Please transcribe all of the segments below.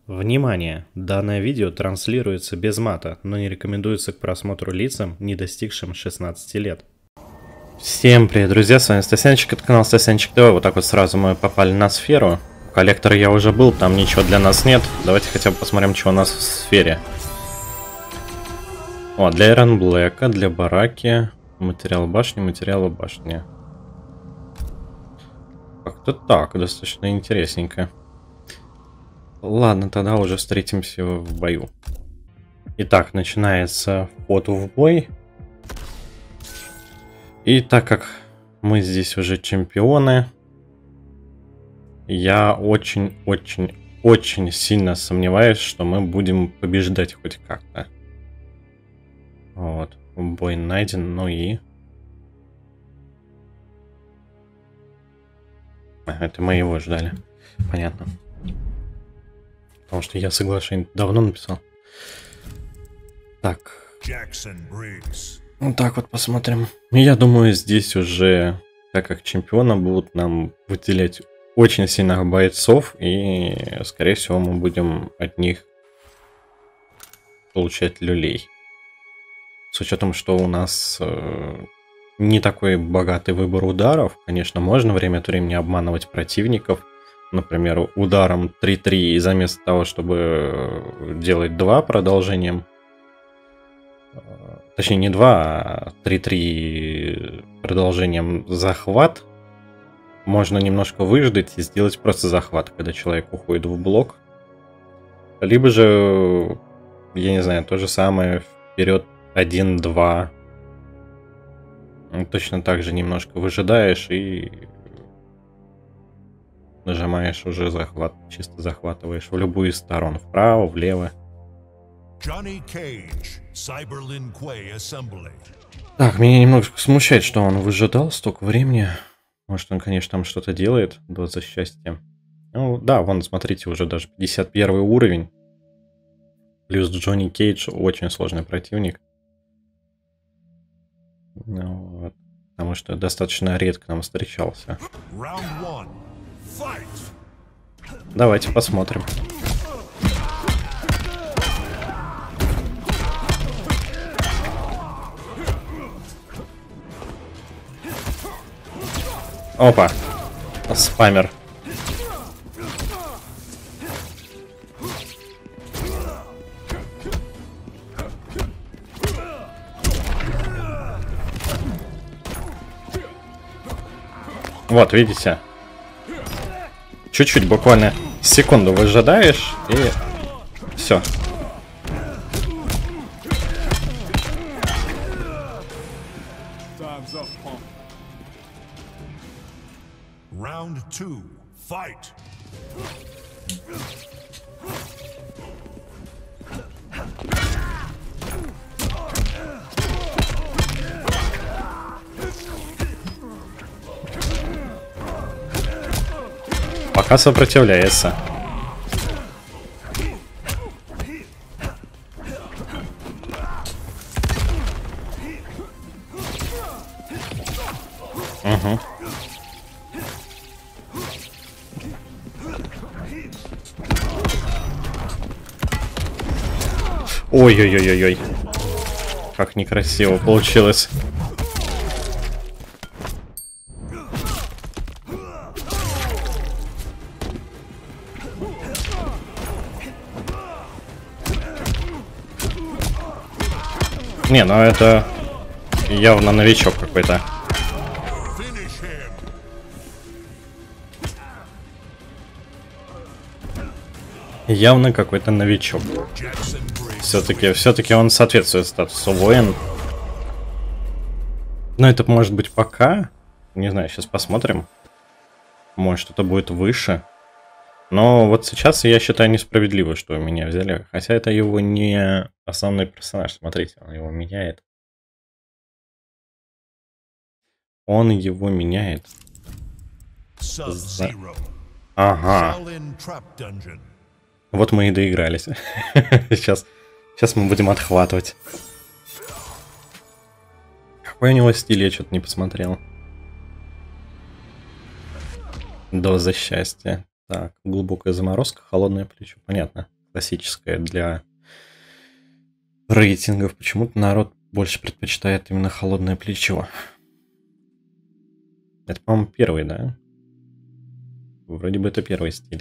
Внимание! Данное видео транслируется без мата, но не рекомендуется к просмотру лицам, не достигшим 16 лет. Всем привет, друзья, с вами Стасянчик, это канал Стасянчик ТВ. Вот так вот сразу мы попали на сферу. У коллектора я уже был, там ничего для нас нет. Давайте хотя бы посмотрим, что у нас в сфере. О, для Iron Black, для бараки, материал башни, материалы башни. Как-то так, достаточно интересненько. Ладно, тогда уже встретимся в бою. Итак, начинается вход в бой. И так как мы здесь уже чемпионы, я очень сильно сомневаюсь, что мы будем побеждать хоть как-то. Вот, бой найден, ну и... Это мы его ждали, понятно. Потому что я соглашение давно написал. Так. Вот так вот посмотрим. Я думаю, здесь уже, так как чемпиона, будут нам выделять очень сильных бойцов. И, скорее всего, мы будем от них получать люлей. С учетом, что у нас не такой богатый выбор ударов. Конечно, можно время от времени обманывать противников. Например, ударом 3-3, и заместо того, чтобы делать 2 продолжением, точнее не 2, а 3-3 продолжением захват, можно немножко выждать и сделать просто захват, когда человек уходит в блок. Либо же, я не знаю, то же самое, вперед 1-2. Точно так же немножко выжидаешь и... нажимаешь уже захват, чисто захватываешь в любую из сторон, вправо, влево. Так, меня немножко смущает, что он выжидал столько времени. Может, он, конечно, там что-то делает за счастье. Ну, да, вон, смотрите, уже даже 51 уровень. Плюс Джонни Кейдж очень сложный противник. Ну, вот, потому что достаточно редко нам встречался. Давайте посмотрим. Опа, спамер. Вот, видите? Чуть-чуть, буквально секунду выжидаешь, и все. Round 2, fight. Пока сопротивляется. Угу. Ой-ой-ой-ой-ой. Как некрасиво получилось. Не, ну это явно новичок какой-то. Явно какой-то новичок. Все-таки он соответствует статусу воин. Но это может быть пока. Не знаю, сейчас посмотрим. Может, что-то будет выше. Но вот сейчас я считаю несправедливо, что меня взяли. Хотя это его не основной персонаж. Смотрите, он его меняет. Он его меняет. Ага. Вот мы и доигрались. Сейчас мы будем отхватывать. Какой у него стиль, я что-то не посмотрел. Доза счастья. Так, глубокая заморозка, холодное плечо. Понятно. классическое для рейтингов. Почему-то народ больше предпочитает именно холодное плечо. Это, по-моему, первый, да? Вроде бы это первый стиль.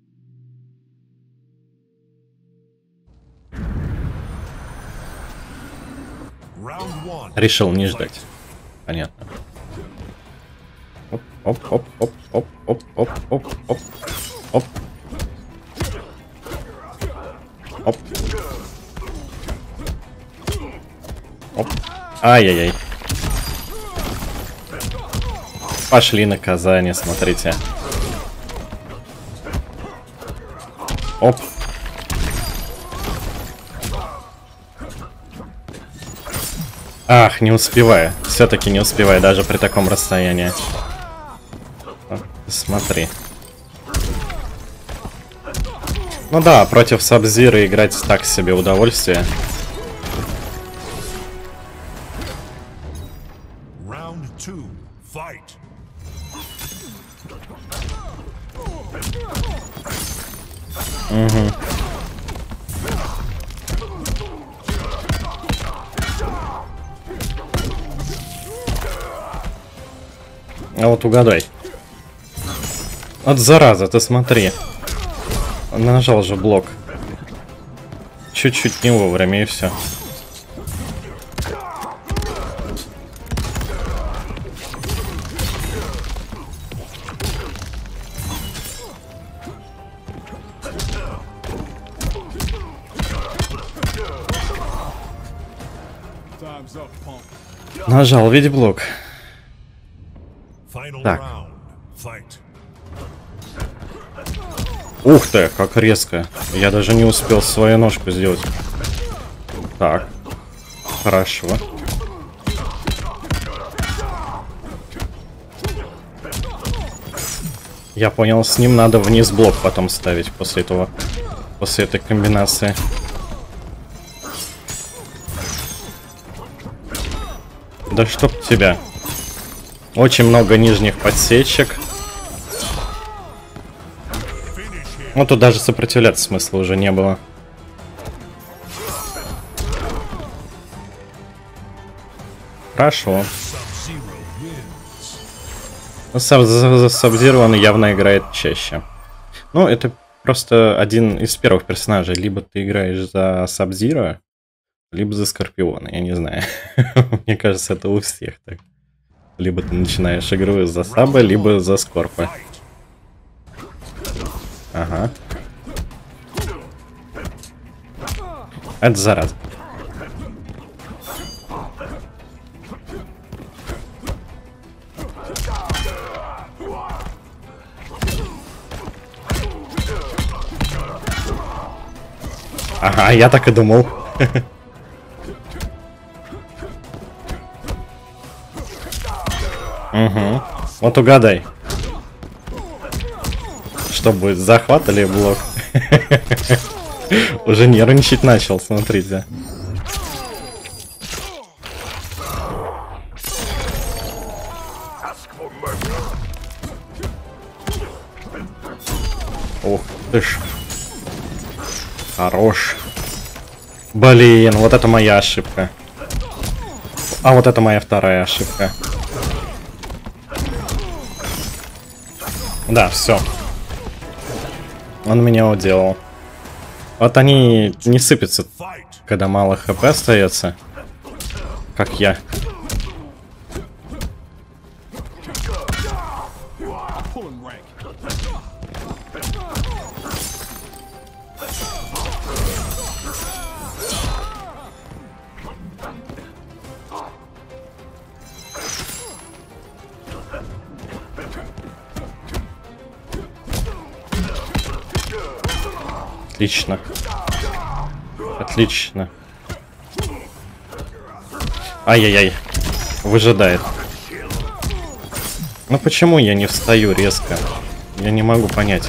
Решил не ждать. Понятно. Оп, оп, оп, оп, оп, оп, оп, оп, оп, оп. Оп. Оп. Ай-яй-яй. Пошли наказание, смотрите. Оп. Ах, не успеваю. Все-таки не успеваю, даже при таком расстоянии. Смотри. Ну да, против Саб-Зиро играть так себе удовольствие. Угу. А вот угадай. Вот зараза, ты смотри. Нажал же блок. Чуть-чуть не вовремя и все. Нажал, ведь блок. Так. Ух ты, как резко. Я даже не успел свою ножку сделать. Так. Хорошо. Я понял, с ним надо вниз блок потом ставить после этого. После этой комбинации. Да чтоб тебя. Очень много нижних подсечек. Ну тут даже сопротивляться смысла уже не было. Хорошо. Саб-Зиро он явно играет чаще. Ну, это просто один из первых персонажей. Либо ты играешь за Саб-Зиро, либо за Скорпиона, я не знаю. Мне кажется, это у всех так. Либо ты начинаешь игру за Саба, либо за Скорпа. Ага. Это зараза. Ага, я так и думал. Угу. Вот угадай. Что будет, захват или блок? Уже нервничать начал, смотрите. Ух ты ж. Хорош. Блин, вот это моя ошибка. А вот это моя вторая ошибка. Да, все. Он меня уделал. Вот они не сыпятся, когда мало хп остается. Как я. Отлично. Отлично. Ай-яй-яй. Выжидает. Ну почему я не встаю резко? Я не могу понять.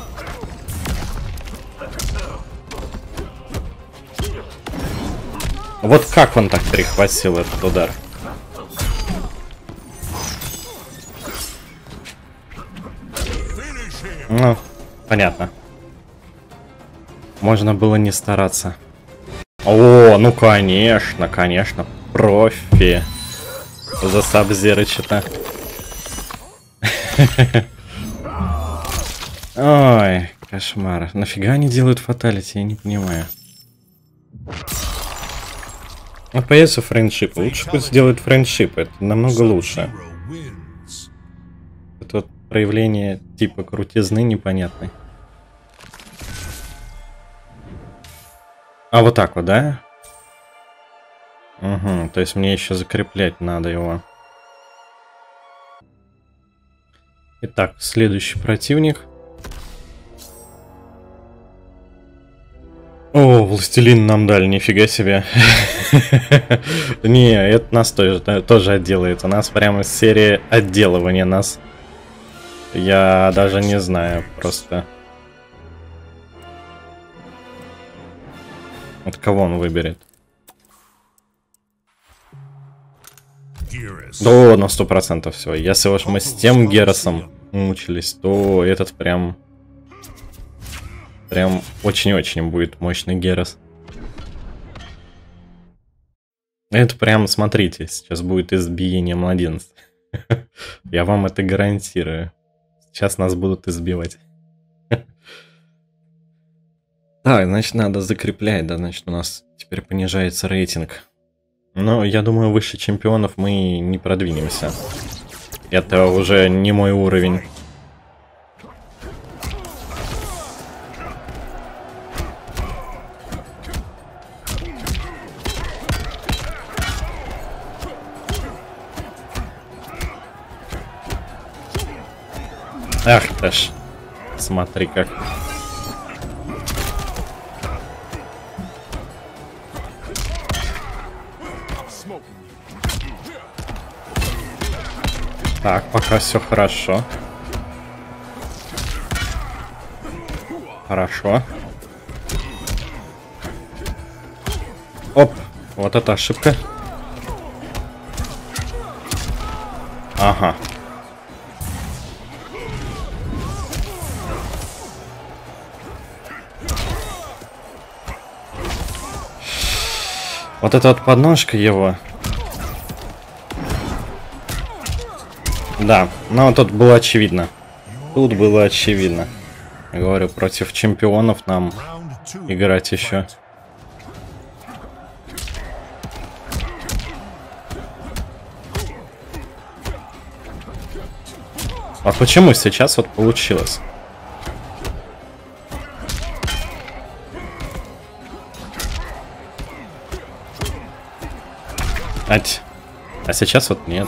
Вот как он так перехватил этот удар? Ну, понятно. Можно было не стараться. О, ну конечно, конечно. Профи. За Саб-Зеро что-то. Ой, кошмар. Нафига они делают фаталити, я не понимаю. Вот появится френдшип. Лучше пусть сделают френдшип. Это намного лучше. Это вот проявление типа крутизны непонятной. А вот так вот, да? Угу, то есть мне еще закреплять надо его. Итак, следующий противник. О, властелин нам дали, нифига себе. Не, это нас тоже отделает. У нас прямо из серии отделывания нас. Я даже не знаю, просто. Вот кого он выберет? Да, на 100% все. Если уж мы с тем Герасом мучились, то этот прям очень-очень будет мощный Герас. Это прям, смотрите, сейчас будет избиение младенцев. Я вам это гарантирую. Сейчас нас будут избивать. Так, значит, надо закреплять, да, значит, у нас теперь понижается рейтинг. Но я думаю, выше чемпионов мы не продвинемся. Это уже не мой уровень. Ах ты ж. Смотри как. Так, пока все хорошо. Хорошо. Оп, вот это ошибка. Ага. Вот эта вот подножка его. Да, но тут было очевидно. Тут было очевидно. Я говорю, против чемпионов нам играть еще. А почему сейчас вот получилось? А сейчас вот нет.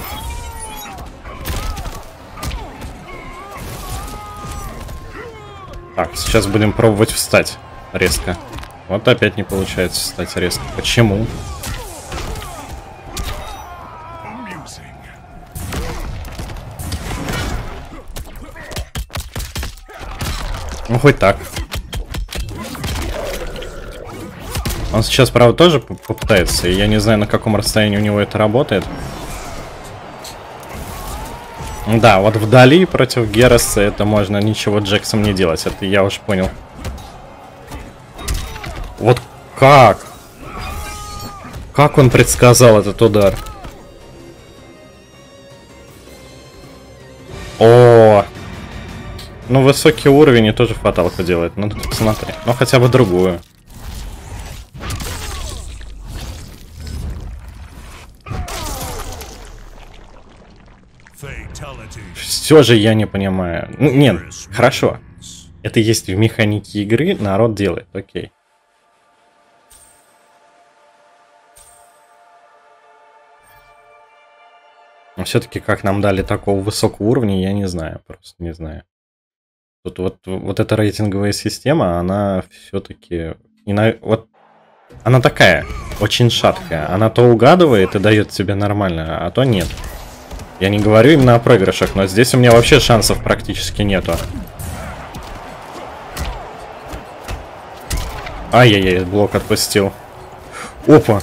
Так, сейчас будем пробовать встать резко. Вот опять не получается встать резко. Почему? Ну, хоть так. Он сейчас, правда, тоже попытается. И я не знаю, на каком расстоянии у него это работает. Да, вот вдали против Гераса это можно ничего Джексом не делать. Это я уж понял. Вот как? Как он предсказал этот удар? О! Ну, высокий уровень и тоже фаталку делает. Ну, тут посмотри. Ну, хотя бы другую. Все же я не понимаю. Ну, нет, хорошо. Это есть в механике игры, народ делает, окей. Но все-таки как нам дали такого высокого уровня, я не знаю, просто не знаю. Тут вот эта рейтинговая система, она все-таки... Вот, она такая, очень шаткая. Она то угадывает и дает тебе нормально, а то нет. Я не говорю именно о проигрышах, но здесь у меня вообще шансов практически нету. Ай-яй-яй, блок отпустил. Опа!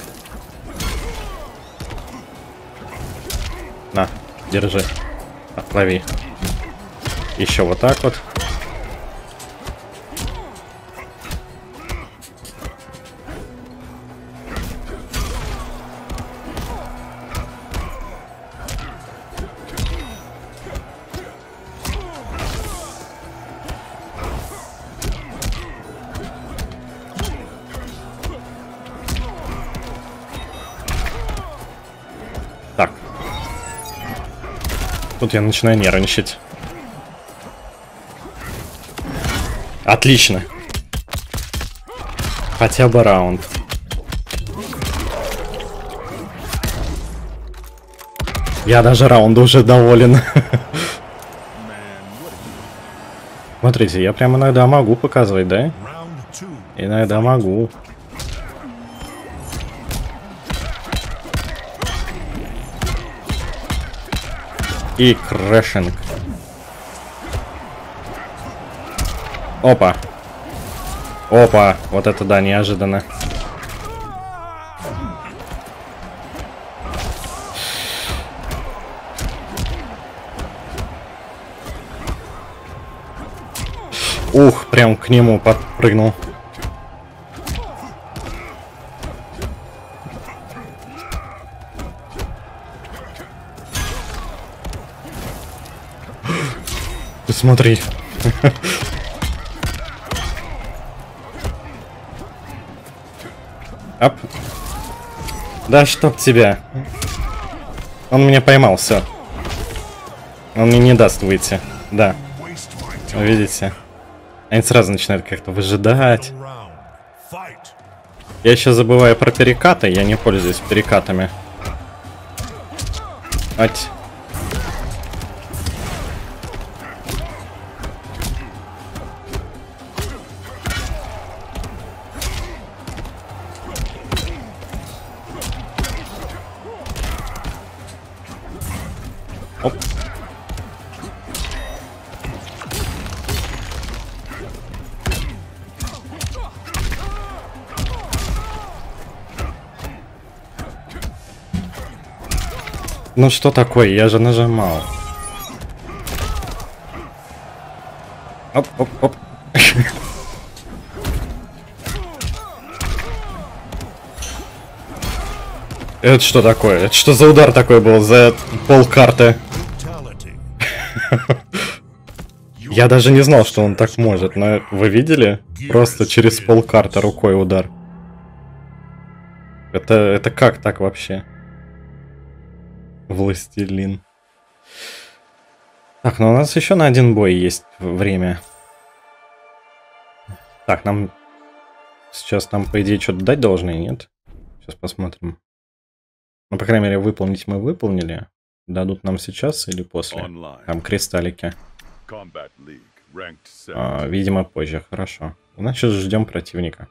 На, держи. Отлови. Еще вот так вот. Тут я начинаю нервничать. Отлично. Хотя бы раунд. Я даже раунда уже доволен. Смотрите, я прям иногда могу показывать, да? Иногда могу. И крэшинг. Опа. Опа. Вот это да, неожиданно. Ух, прям к нему подпрыгнул. Ты смотри. Ап. Да чтоб тебя. Он меня поймал, все. Он мне не даст выйти. Да. Видите? Они сразу начинают как-то выжидать. Я еще забываю про перекаты. Я не пользуюсь перекатами. Ать. Оп. Ну что такое? Я же нажимал. Оп, оп, оп. Это что такое? Это что за удар такой был за полкарты? Я даже не знал, что он так может, но вы видели? Просто через полкарты рукой удар. Это как так вообще? Властелин. Так, ну у нас еще на один бой есть время. Так, нам сейчас по идее что-то дать должны, нет? Сейчас посмотрим. Ну, по крайней мере, выполнить мы выполнили. Дадут нам сейчас или после? Там кристаллики. Видимо, позже. Хорошо. Значит, ждем противника.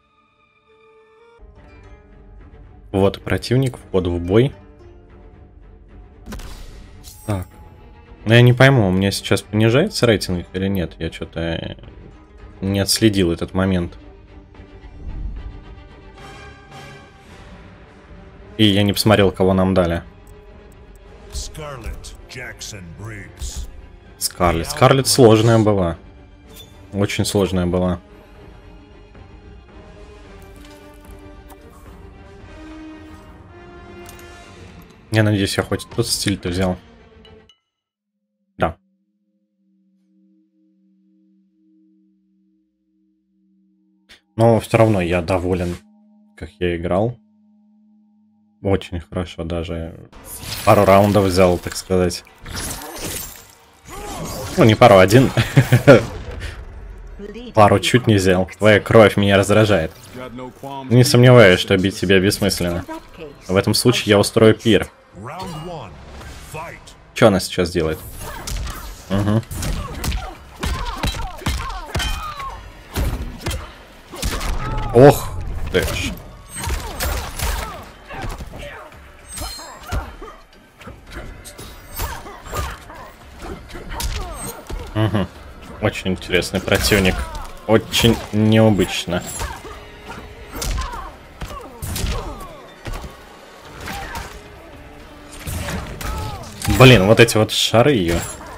Вот противник, вход в бой. Так. Ну, я не пойму, у меня сейчас понижается рейтинг или нет? Я что-то не отследил этот момент. И я не посмотрел, кого нам дали. Скарлетт. Скарлетт сложная была. Очень сложная была. Я надеюсь, я хоть тот стиль-то взял. Да. Но все равно я доволен, как я играл. Очень хорошо, даже пару раундов взял, так сказать. Ну, не пару, один. Пару чуть не взял. Твоя кровь меня раздражает. Не сомневаюсь, что бить тебя бессмысленно. В этом случае я устрою пир. Что она сейчас делает? Угу. Ох ты ж. Угу. Очень интересный противник. Очень необычно. Блин, вот эти вот шары ее.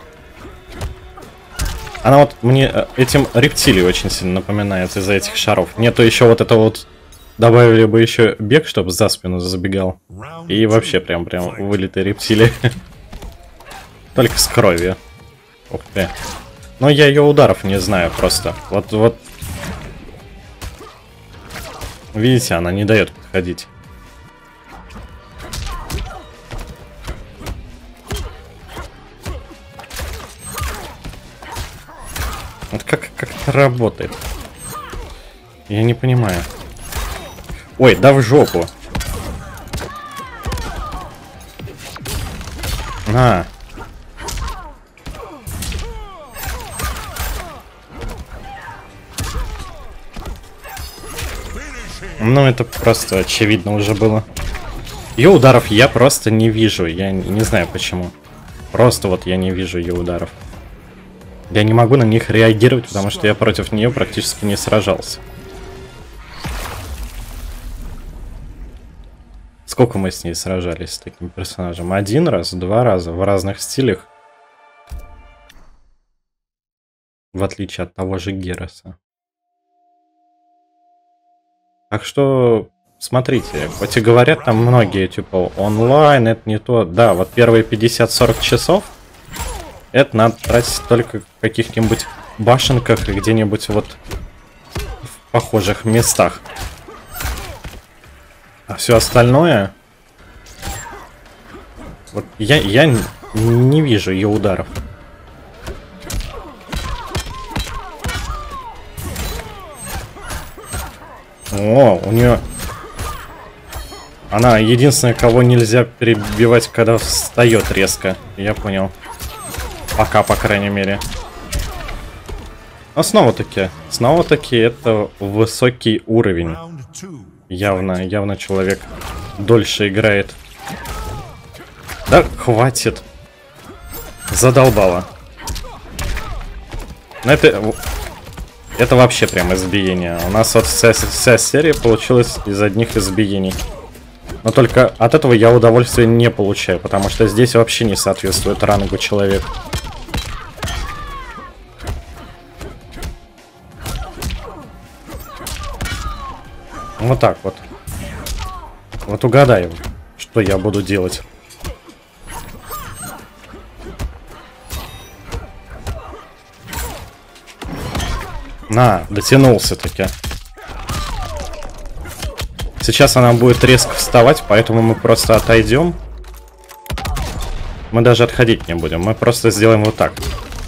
Она вот мне этим рептилии очень сильно напоминает из-за этих шаров. Мне то еще вот это вот добавили бы еще бег, чтобы за спину забегал. И вообще прям вылитые рептилии. Только с кровью. Ух ты. Но я ее ударов не знаю просто. Вот. Видите, она не дает подходить. это работает? Я не понимаю. Ой, да в жопу. На. Ну, это просто очевидно уже было. Ее ударов я просто не вижу. Я не знаю почему. Просто вот я не вижу ее ударов. Я не могу на них реагировать, потому что я против нее практически не сражался. Сколько мы с ней сражались, с таким персонажем? 1 раз, 2 раза, в разных стилях. В отличие от того же Героса. Так что, смотрите, хоть и говорят там многие, типа, онлайн, это не то. Да, вот первые 50-40 часов, это надо тратить только в каких-нибудь башенках и где-нибудь вот в похожих местах. А все остальное... Вот я не вижу ее ударов. О, у нее... Она единственная, кого нельзя перебивать, когда встает резко. Я понял. Пока, по крайней мере. Но снова-таки это высокий уровень. Явно человек дольше играет. Да, хватит. Задолбало. Но это вообще прям избиение. У нас вот вся серия получилась из одних избиений. Но только от этого я удовольствия не получаю, потому что здесь вообще не соответствует рангу человека. Вот так вот. Вот угадай, что я буду делать. На, дотянулся-таки. Сейчас она будет резко вставать, поэтому мы просто отойдем. Мы даже отходить не будем, мы просто сделаем вот так.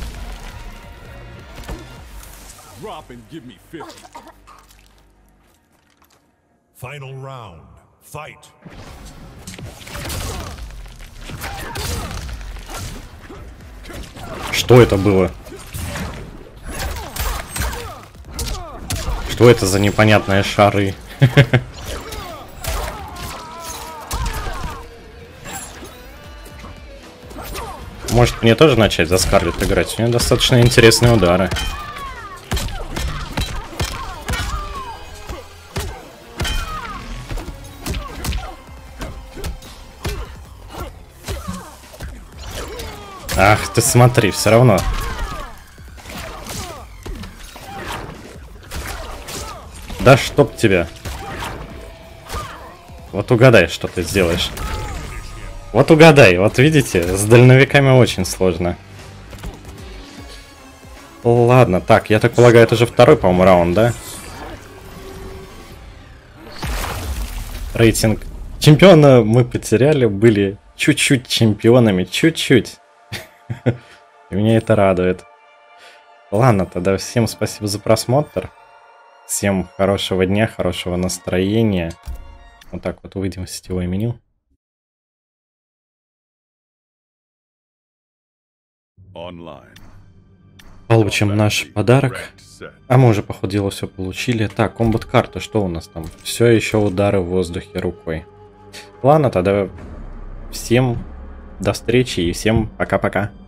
Final round. Fight. Что это было? Что это за непонятные шары? Может, мне тоже начать за Скарлетт играть? У нее достаточно интересные удары. Ах, ты смотри, все равно. Да чтоб тебя. Вот угадай, что ты сделаешь. Вот угадай, вот видите, с дальновиками очень сложно. Ладно, так, я так полагаю, это же второй, по-моему, раунд, да? Рейтинг. Чемпиона мы потеряли, были чуть-чуть чемпионами, чуть-чуть. И меня это радует. Ладно, тогда всем спасибо за просмотр. Всем хорошего дня, хорошего настроения. Вот так вот выйдем в сетевое меню. Получим наш подарок. А мы уже, по ходу дела, все получили. Так, комбат-карта, что у нас там? Все еще удары в воздухе рукой. Ладно, тогда всем до встречи и всем пока-пока.